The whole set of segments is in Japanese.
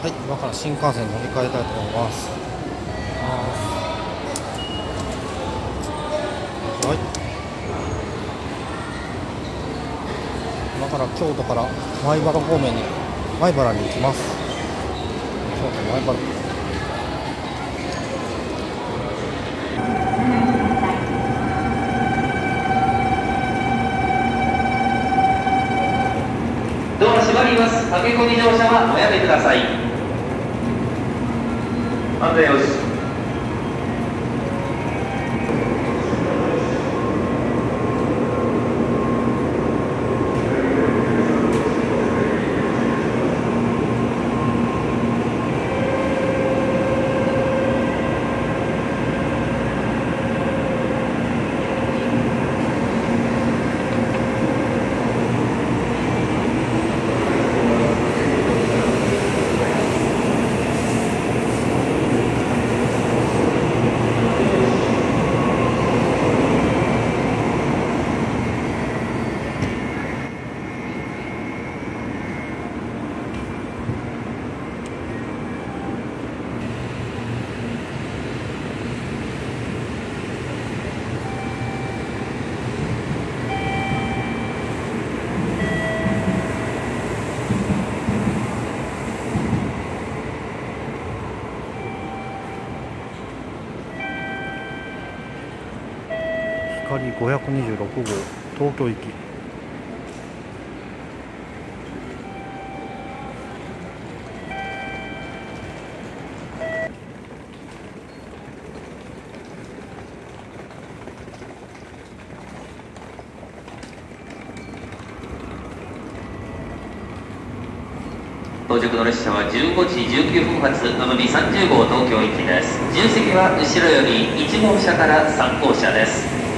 はい、今から新幹線乗り換えたいと思います。はい、今から京都から米原方面に米原に行きます。京都米原。 ドア閉まります。駆け込み乗車はおやめください。安全よし。 光526号東京行き。 到着の列車は15時19分発のぞみ30号東京行きです。重席は後ろより1号車から3号車です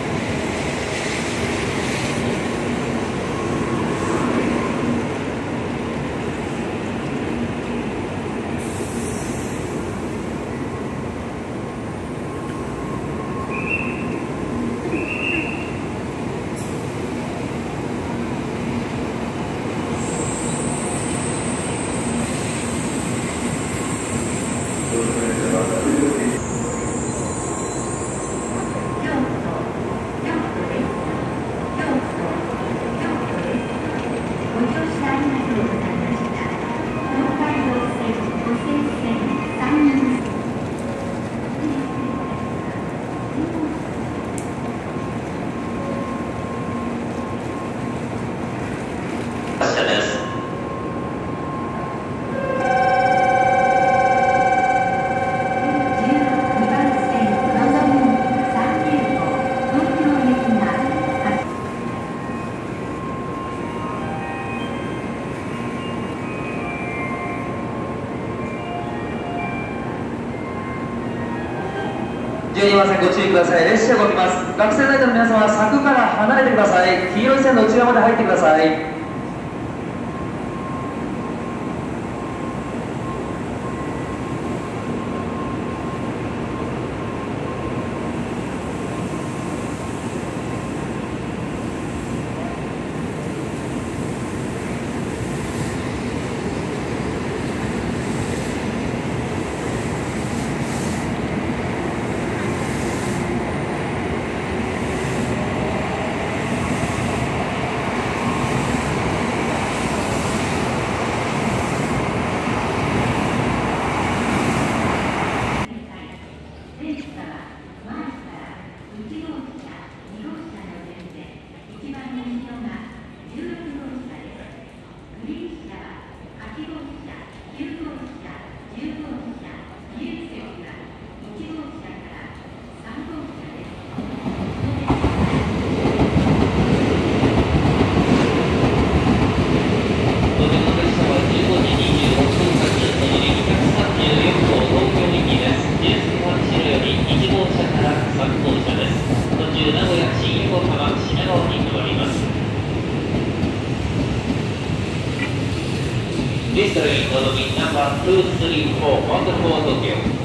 。12番線ご注意ください。列車が動きます。学生ナイトの皆様は柵から離れてください。黄色い線の内側まで入ってください。History of the number 234 Wonderful Tokyo.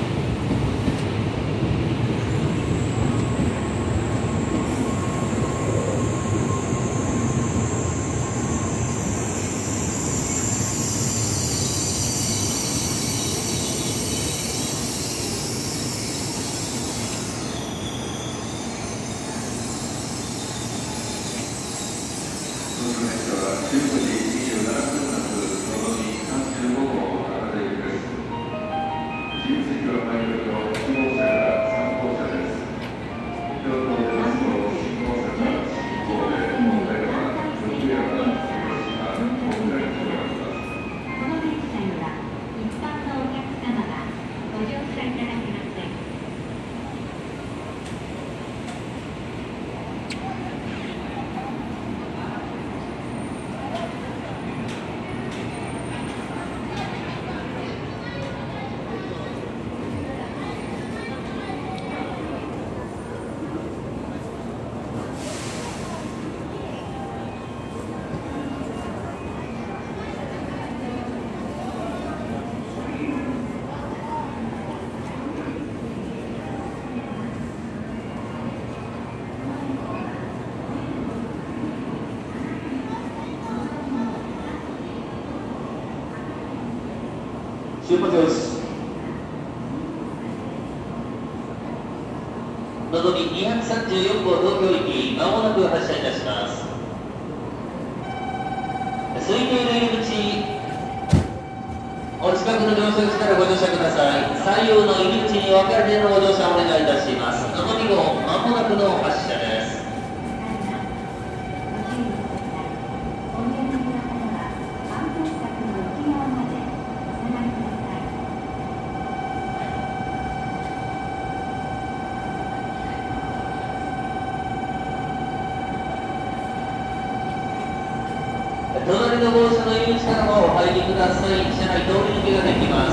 はい、 出発よし。のぞみ234号東京行き、まもなく発車いたします。空いている入り口、お近くの乗車口からご乗車ください。左右の入り口に分かれてのご乗車お願いいたします。のぞみ号、まもなくの発車です。隣の号車の入り口からもお入りください。車内通り抜けができます。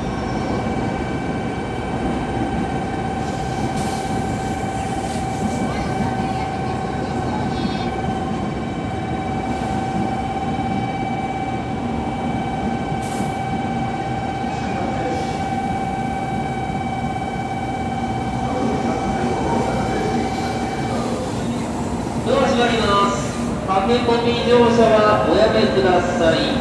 ドア閉まります。駆け込み乗車はおやめください。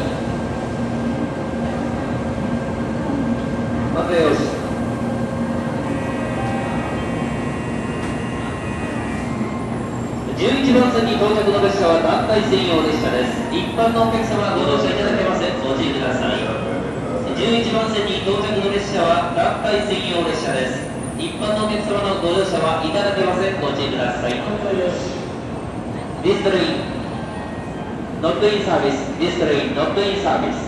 待てよし。11番線に到着の列車は団体専用列車です。一般のお客様はご乗車いただけません。ご自由ください。11番線に到着の列車は団体専用列車です。一般のお客様のご乗車はいただけません。ご自由ください。This train not in service. This train not in service.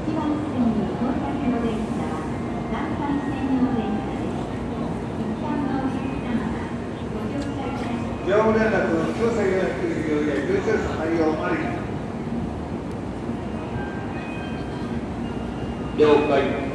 業務連絡9,499や重症採用あり。 了解。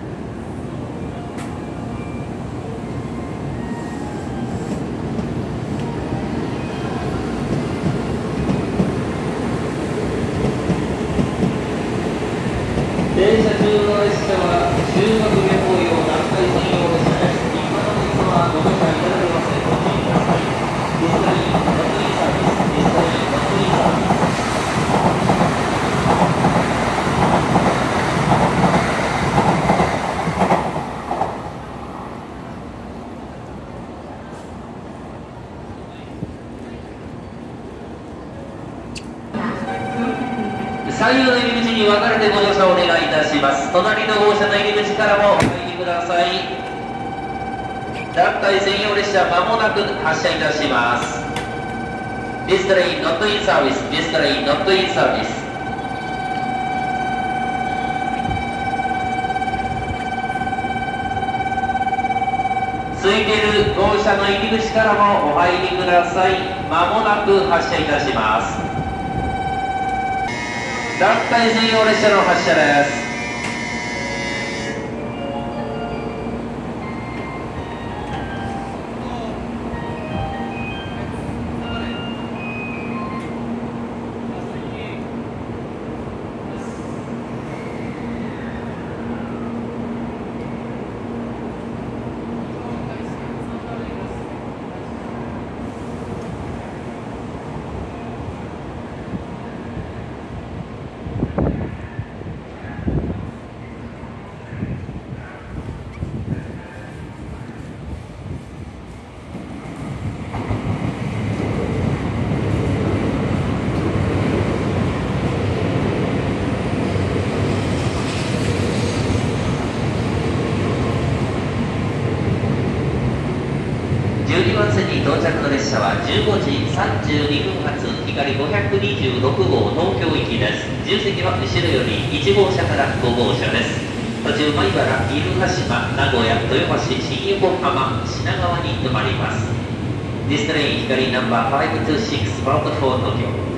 電車中の列車は修学旅行用団体専用列車です。一般のお客様はご乗車いただけません。ご注意ください。ディスタリー、ノットインサービス。ディスタリー、ノットインサービス。左右の入り口に分かれてご乗車をお願いいたします。隣の号車の入り口からもお入りください。団体専用列車まもなく発車いたします。This train not in service. This train not in service. 空いている号車の入り口からもお入りください。まもなく発車いたします。団体専用列車の発車です。12番線に到着の列車は15時32分発光526号東京行きです。重席は後ろより1号車から5号車です。途中米原、岐阜羽島、名古屋、豊橋、新横浜、品川に停まります。This train 光ナンバー526 bound for Tokyo。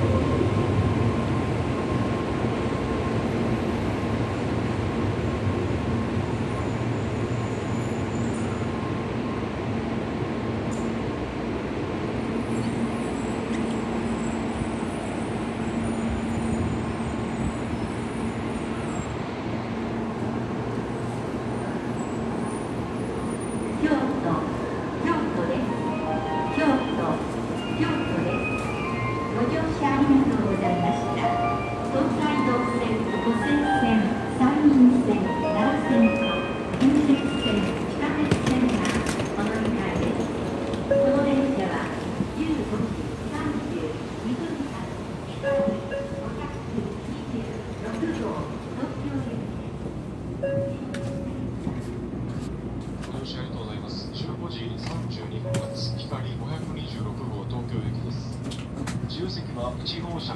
ご乗車 32分発光526号東京行きです。自由席は1号車。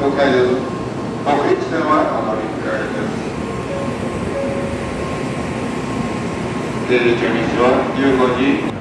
東海道北陸線はお乗り換えです。出口は15時